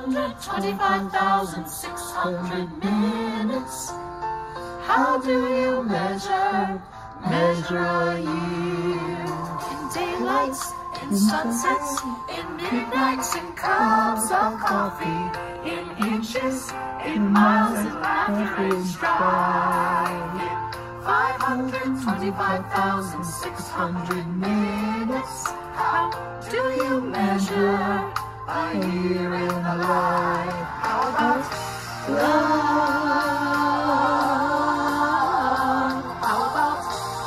525,600 minutes. How do you measure a year? In daylights, in sunsets, in midnights, in cups of coffee, in inches, in miles, in laughter, in stride. 525,600 minutes. How do you measure a year in a life? How about love? How about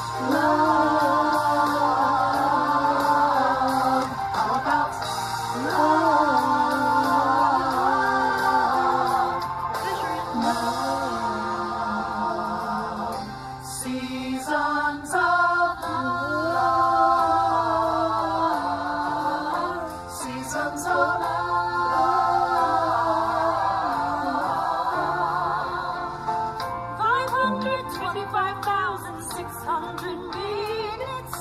love? How about love? Measuring love. Seasons of love. Seasons of love. 525,600 minutes.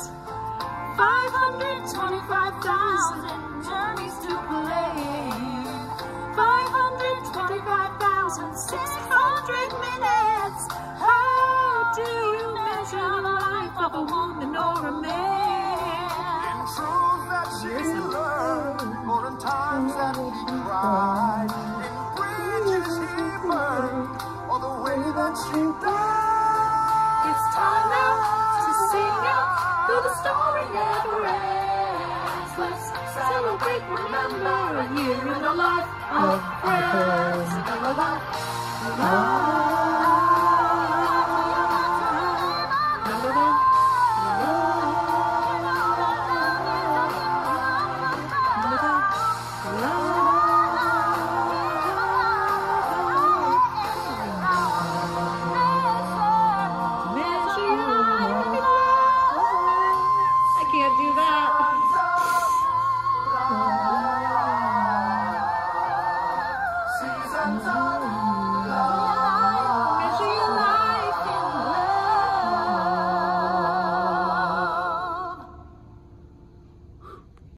525,000 journeys to play. 525,600 minutes. How do you measure the life of a woman or a man? In truth that she learned, or in times that he cried, in bridges he burned, or the way that she died. It's time now to sing out, though the story never ends. Let's celebrate, remember a year in the life of